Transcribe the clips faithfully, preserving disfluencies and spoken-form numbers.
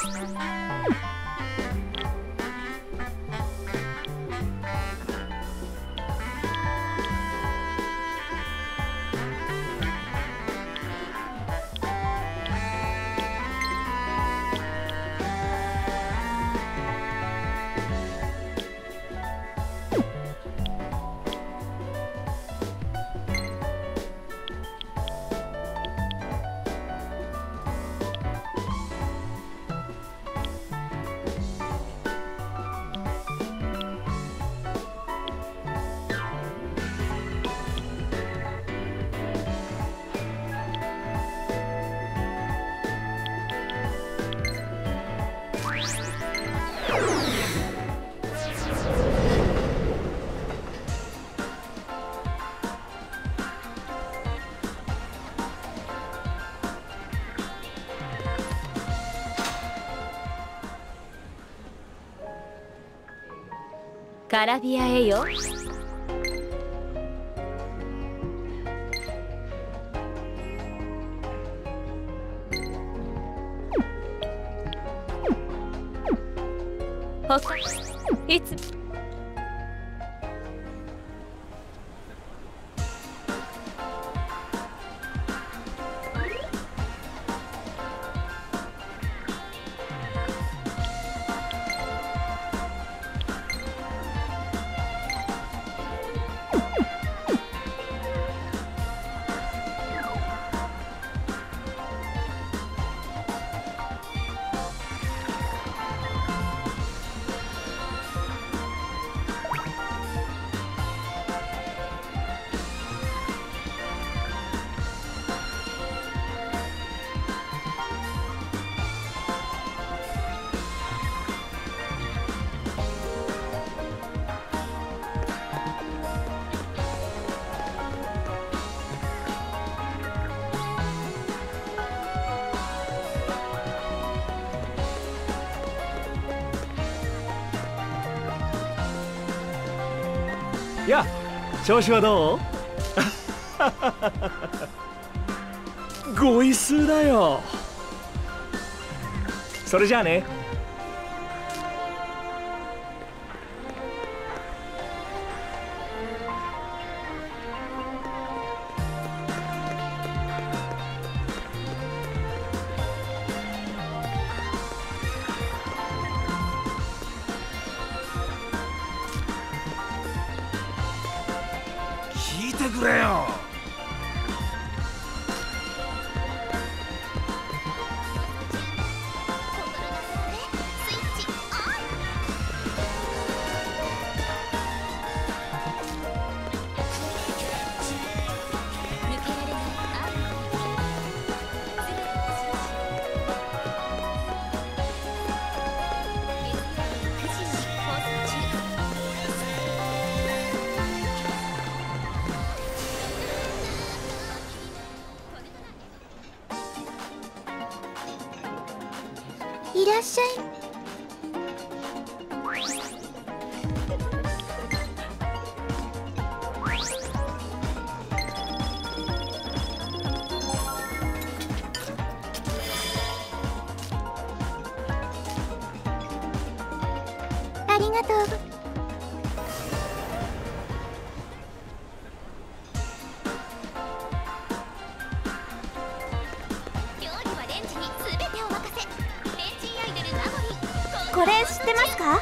カラビアへよ。ほかいつや、調子はどう？ごい数だよ。それじゃあね。聞いてくれよ。 いらっしゃい。ありがとう。これ知ってますか？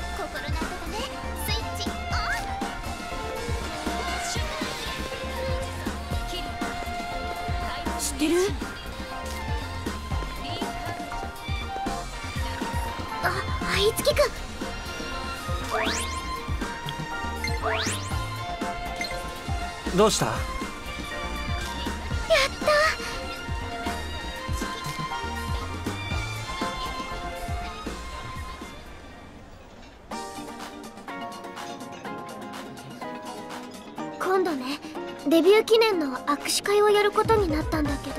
知ってる？あ、いつきくん。 どうした？やった。今度ね、デビュー記念の握手会をやることになったんだけど、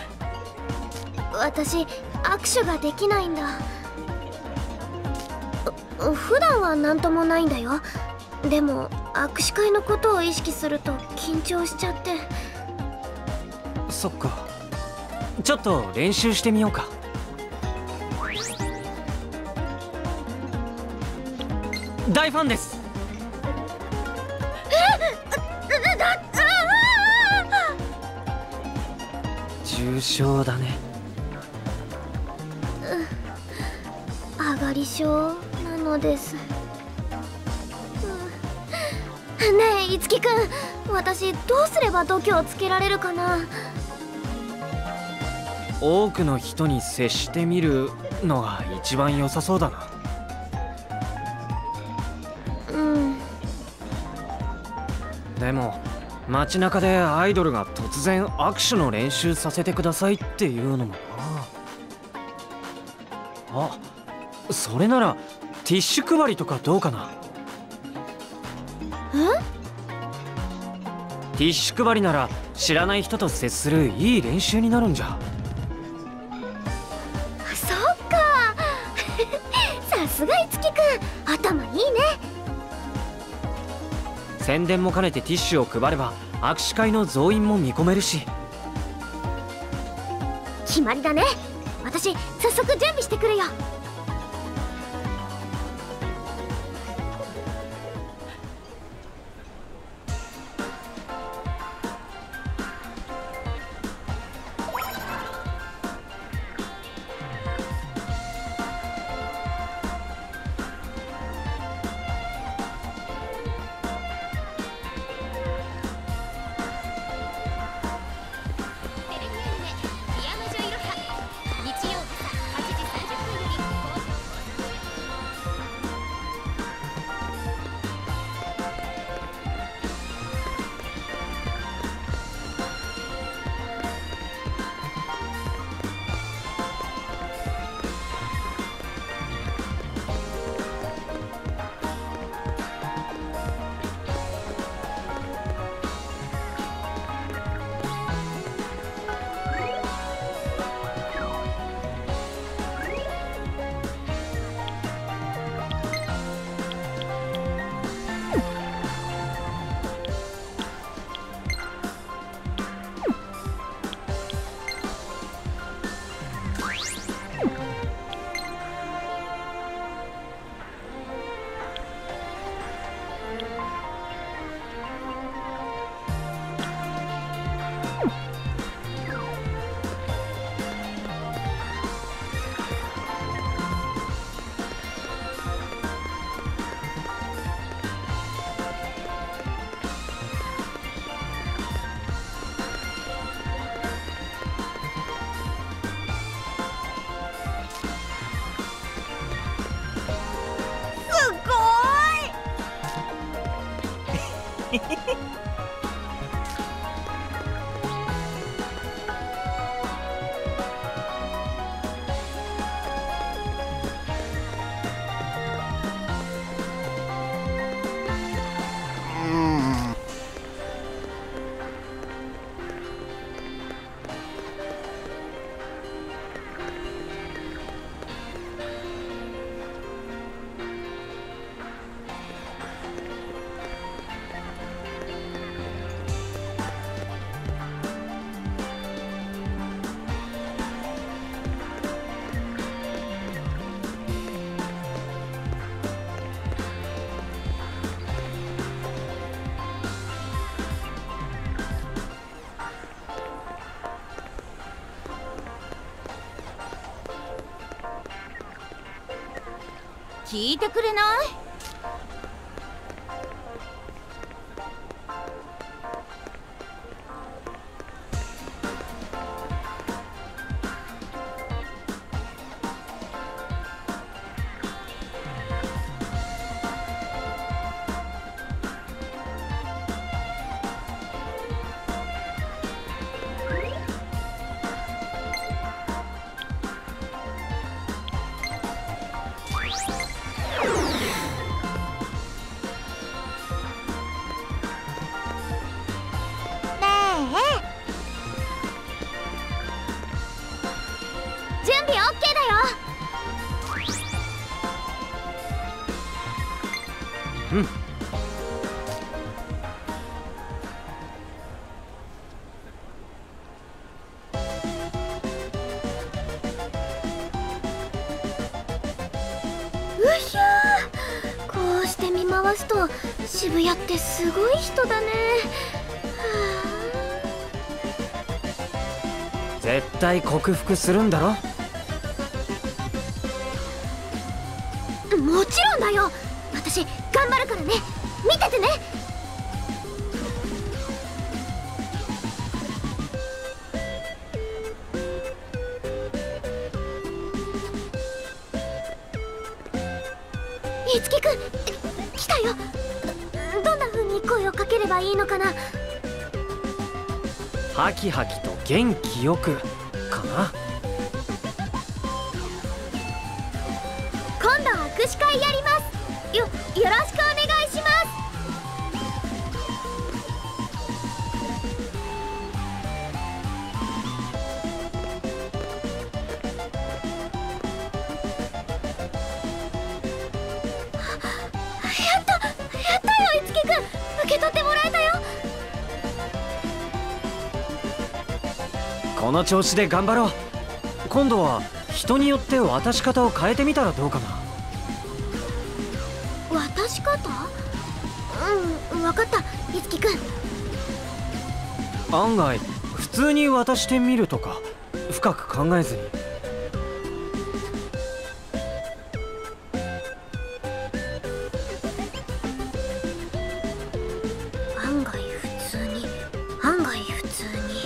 私握手ができないんだ。普段は何ともないんだよ。でも握手会のことを意識すると緊張しちゃって。 そっか。ちょっと練習してみようか。 大ファンです。 えだだ重傷だね。 上がり症なのです。うん、ねえいつきくん、私どうすれば度胸をつけられるかな。 多くの人に接してみるのが一番良さそうだな。 うん。 でも街中でアイドルが突然握手の練習させてくださいっていうのもな。あ、それならティッシュ配りとかどうかな。 え？ ティッシュ配りなら知らない人と接するいい練習になるんじゃ。 そっかさすがいつきくん、頭いいね。 宣伝も兼ねてティッシュを配れば握手会の増員も見込めるし。 決まりだね。私早速準備してくるよ。 聞いてくれない？ 準備 オーケー だよ。 うん。 うひゃー、こうして回すと渋谷ってすごい人だね。 絶対克服するんだろ。 もちろんだよ。私頑張るからね。見ててね。いつきくん来たよ。どんな風に声をかければいいのかな。 ハキハキと元気よくかな。 今度握手会やります。よよろしくお願いします。やったやったよ、いつきくん。受け取ってもらえたよ。 この調子で頑張ろう。今度は人によって渡し方を変えてみたらどうかな。 渡し方？うん、分かった、いつきくん。 案外普通に渡してみるとか、深く考えずに。 案外普通に案外普通に。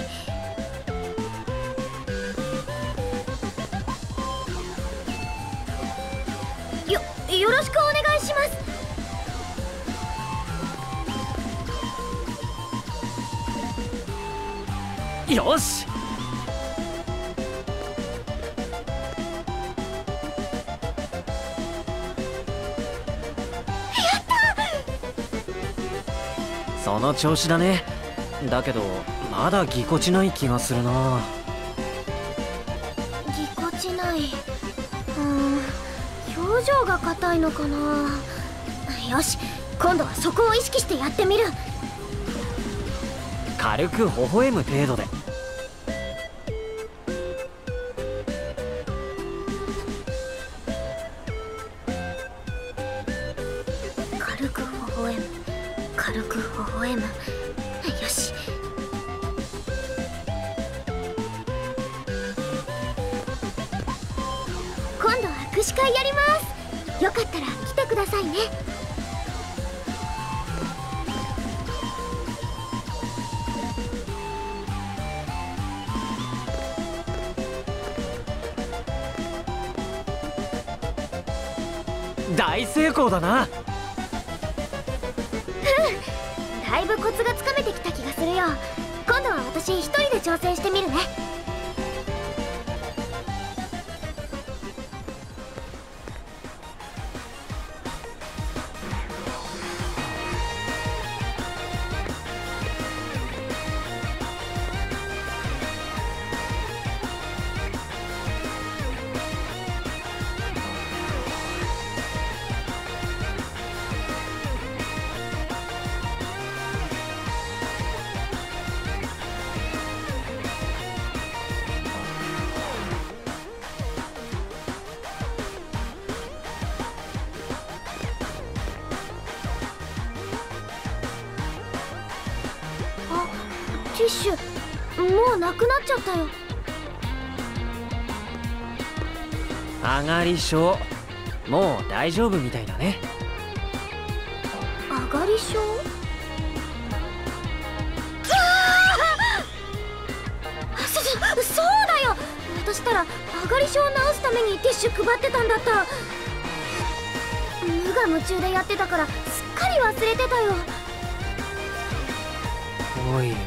よよろしくお願いします。 よし。その調子だね。だけどまだぎこちない気がするな。 ぎこちない。うーん、表情が硬いのかな。よし、今度はそこを意識してやってみる。 軽く微笑む程度で。 軽く微笑む、軽く微笑む。よし。今度は握手会やります。よかったら来てくださいね。 大成功だな。 だいぶコツがつかめてきた気がするよ。今度は私一人で挑戦してみるね。ティッシュもうなくなっちゃったよ。 上がり症、もう大丈夫みたいだね。 上がり症？そそそうだよ。私たら上がり症を治すためにティッシュ配ってたんだった。無我夢中でやってたからすっかり忘れてたよ。 おいおい。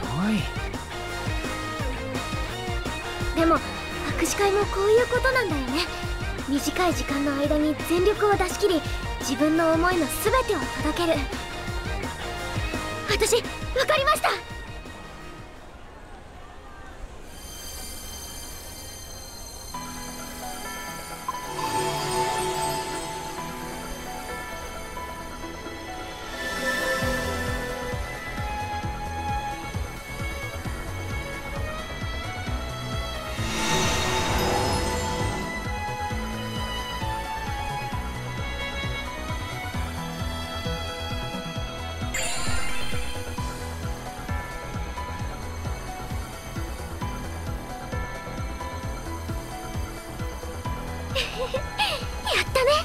でも握手会もこういうことなんだよね。短い時間の間に全力を出し切り、自分の思いの全てを届ける。私分かりました。 ったね。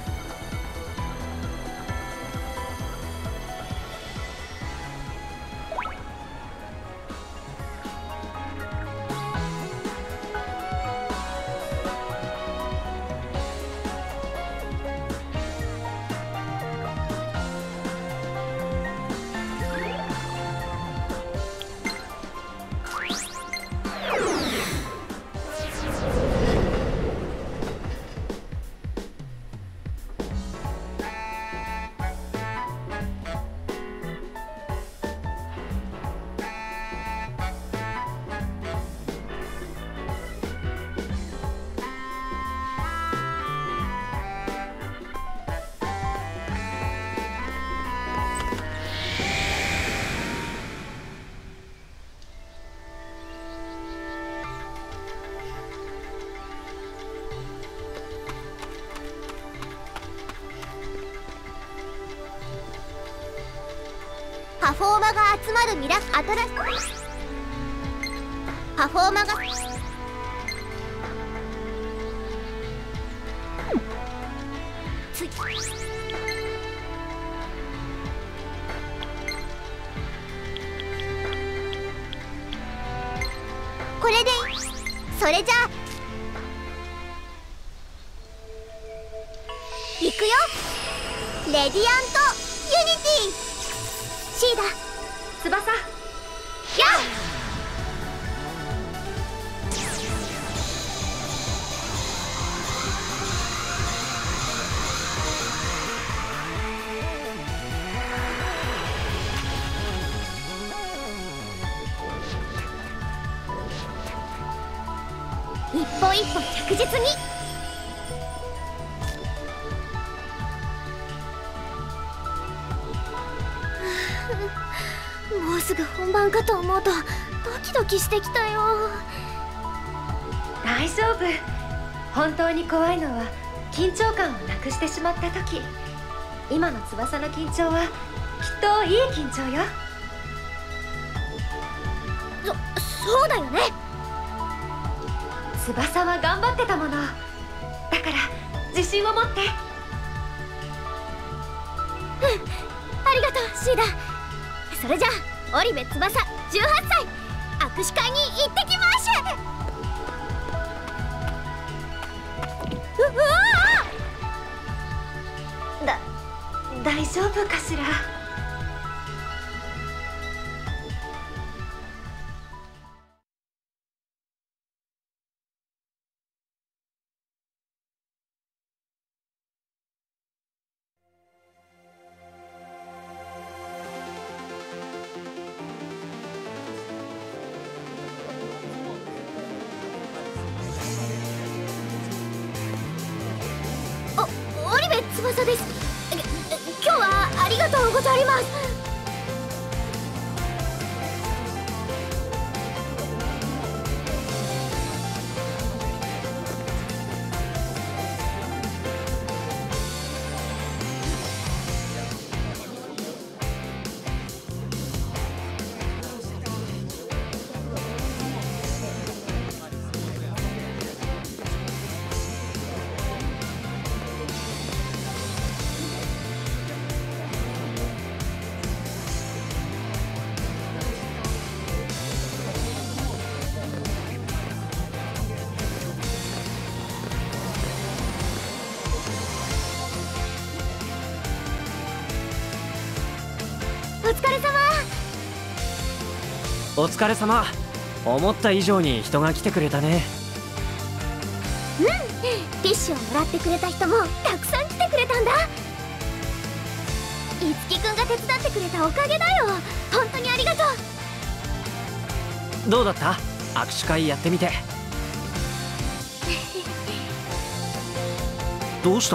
パフォーマが集まるミラアトラスパフォーマがついこれでそれじゃあいくよ。レディアントユニティシーダ翼やっ一歩一歩着実に。もうすぐ本番かと思うとドキドキしてきたよ。 大丈夫。本当に怖いのは緊張感をなくしてしまった時。今の翼の緊張はきっといい緊張よ。 そそうだよね。 翼は頑張ってたものだから自信を持って。 うん、ありがとうシーダ。それじゃあ織部翼じゅうはっさい握手会に行ってきましゅ。ううわだ大丈夫かしら。 翼です。今日はありがとうございます。お疲れ様。 お疲れ様。思った以上に人が来てくれたね。 うん、ティッシュをもらってくれた人もたくさん来てくれたんだ。いつきくんが手伝ってくれたおかげだよ。本当にありがとう。 どうだった？握手会やってみて。どうした？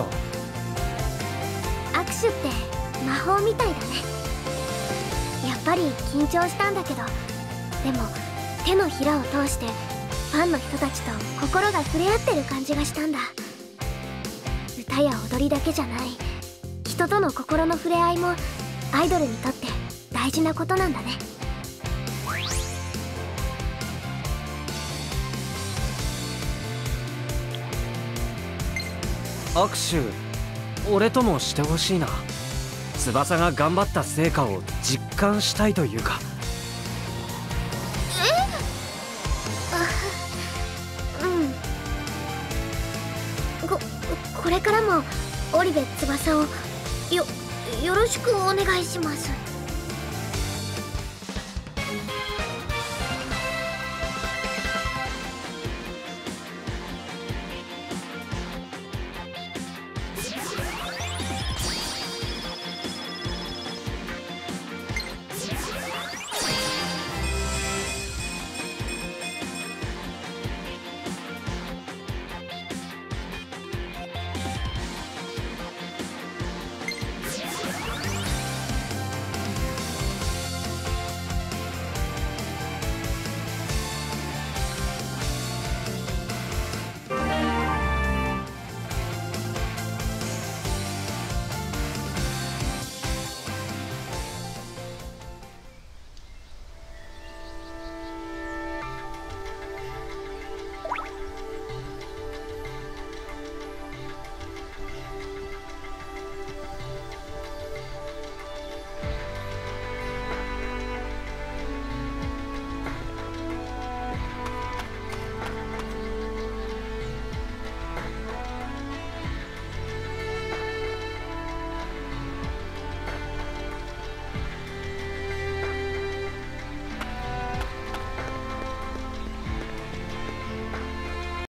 握手って魔法みたいだね。やっぱり緊張したんだけど、でも手のひらを通してファンの人たちと心が触れ合ってる感じがしたんだ。歌や踊りだけじゃない、人との心の触れ合いもアイドルにとって大事なことなんだね。 握手俺ともしてほしいな。翼が頑張った成果を実感したいというか。 え？うん。ここれからも織部翼をよよろしくお願いします。